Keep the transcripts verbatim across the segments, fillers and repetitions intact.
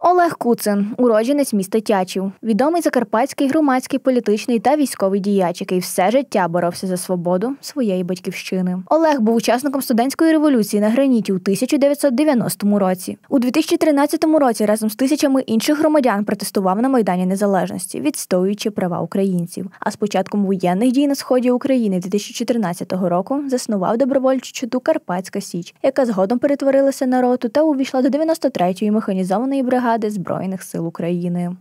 Олег Куцин – уродженець міста Тячів. Відомий закарпатський громадський, політичний та військовий діяч, який все життя боровся за свободу своєї батьківщини. Олег був учасником студентської революції на Граніті у тисяча дев'ятсот дев'яностому році. У дві тисячі тринадцятому році разом з тисячами інших громадян протестував на Майдані Незалежності, відстоюючи права українців. А з початком воєнних дій на сході України дві тисячі чотирнадцятого року заснував добровольчу чоту «Карпатська Січ», яка згодом перетворилася на роту та увійшла до дев'яносто третьої механізованої бригади Збройних сил України.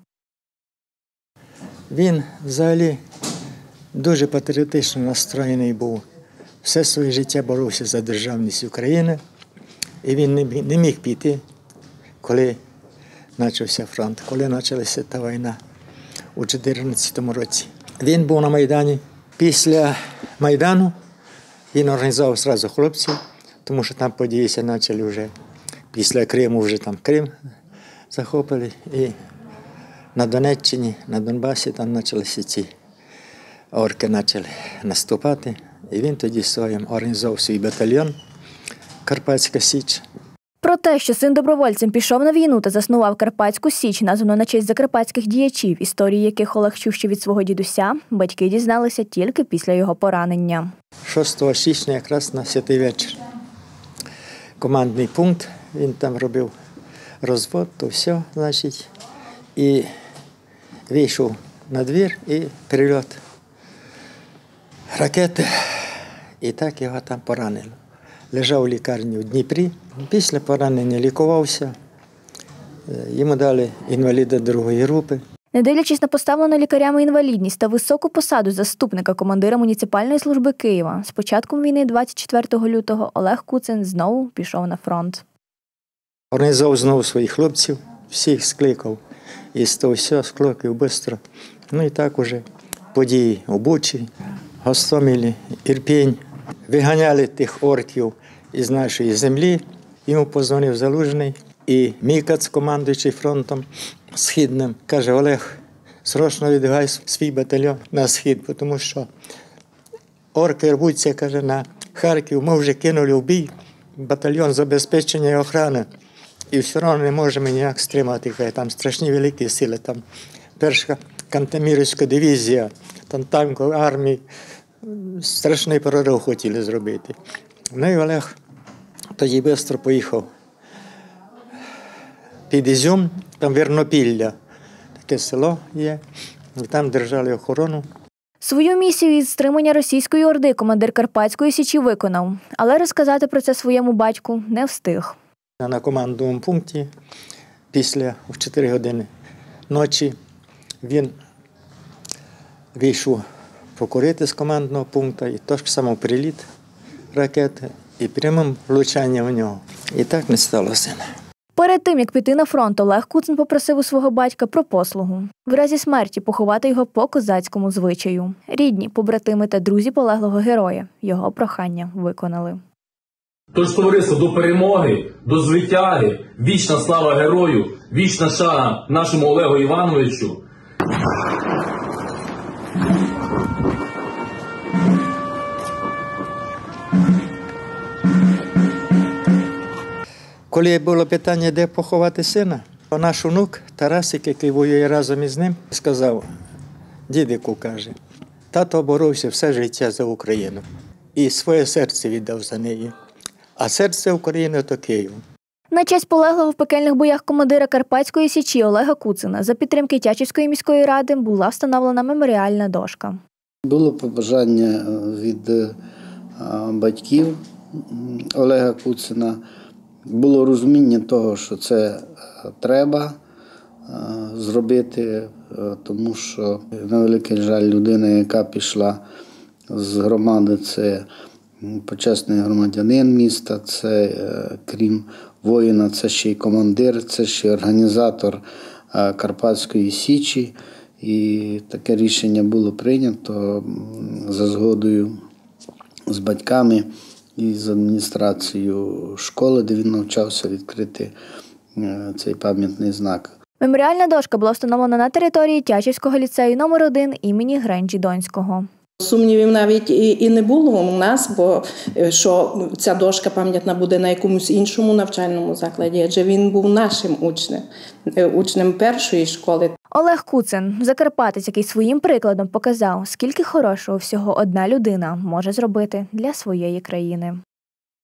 Він взагалі дуже патріотично настроєний був. Все своє життя боровся за державність України. І він не міг піти, коли почався фронт, коли почалася та війна у дві тисячі чотирнадцятому році. Він був на Майдані. Після Майдану він організував одразу хлопців, тому що там події почали вже після Криму, вже там Крим захопили, і на Донеччині, на Донбасі там почалися ці орки почали наступати. І він тоді своїм організував свій батальйон «Карпатська Січ». Про те, що син добровольцем пішов на війну та заснував Карпатську Січ, названо на честь закарпатських діячів, історії яких Олег чув ще від свого дідуся, батьки дізналися тільки після його поранення. шостого січня якраз на святий вечір. Командний пункт, він там робив розвод, то все, значить, і вийшов на двір, і прильот ракети, і так його там поранило. Лежав у лікарні в Дніпрі, після поранення лікувався, йому дали інваліда другої групи. Не дивлячись на поставлену лікарями інвалідність та високу посаду заступника командира муніципальної служби Києва, з початком війни двадцять четвертого лютого Олег Куцин знову пішов на фронт. Організував знову своїх хлопців, всіх скликав, і з того все скликав швидко. Ну і так уже події у Бучі, Гостомелі, Ірпінь. Виганяли тих орків із нашої землі. Йому позвонив Залужний і Мікац, командуючий фронтом Східним, каже: Олег, срочно віддавай свій батальйон на Схід, тому що орки рвуться, каже, на Харків, ми вже кинули в бій батальйон забезпечення і охорони. І все одно не можемо ніяк стримати, там страшні великі сили, там перша Кантемірівська дивізія, там танкові армії, страшний прорив хотіли зробити. Ну і Олег тоді швидко поїхав під Ізюм, там Вернопілля, таке село є, і там держали охорону. Свою місію із стримання російської орди командир Карпатської Січі виконав, але розказати про це своєму батьку не встиг. На командному пункті після в чотири години ночі він вийшов покурити з командного пункту, і той ж саме приліт ракети, і прямим влучанням в нього. І так не стало сина. Перед тим, як піти на фронт, Олег Куцин попросив у свого батька про послугу. В разі смерті поховати його по козацькому звичаю. Рідні, побратими та друзі полеглого героя його прохання виконали. Тож, товариство, до перемоги, до звитяги, вічна слава герою, вічна шана нашому Олегу Івановичу. Коли було питання, де поховати сина, наш онук Тарасик, який воює разом із ним, сказав: дідику, каже, тато боровся все життя за Україну і своє серце віддав за неї. А серце України – то Київ. На честь полеглого в пекельних боях командира Карпатської Січі Олега Куцина за підтримки Тячівської міської ради була встановлена меморіальна дошка. Було побажання від батьків Олега Куцина. Було розуміння того, що це треба зробити, тому що, на великий жаль, людина, яка пішла з громади, це почесний громадянин міста, це, крім воїна, це ще й командир, це ще й організатор Карпатської Січі. І таке рішення було прийнято за згодою з батьками і з адміністрацією школи, де він навчався, відкрити цей пам'ятний знак. Меморіальна дошка була встановлена на території Тячівського ліцею номер один імені Гренджі Донського. Сумнівів навіть і, і не було у нас, бо що ця дошка пам'ятна буде на якомусь іншому навчальному закладі, адже він був нашим учнем, учнем першої школи. Олег Куцин – закарпатець, який своїм прикладом показав, скільки хорошого всього одна людина може зробити для своєї країни.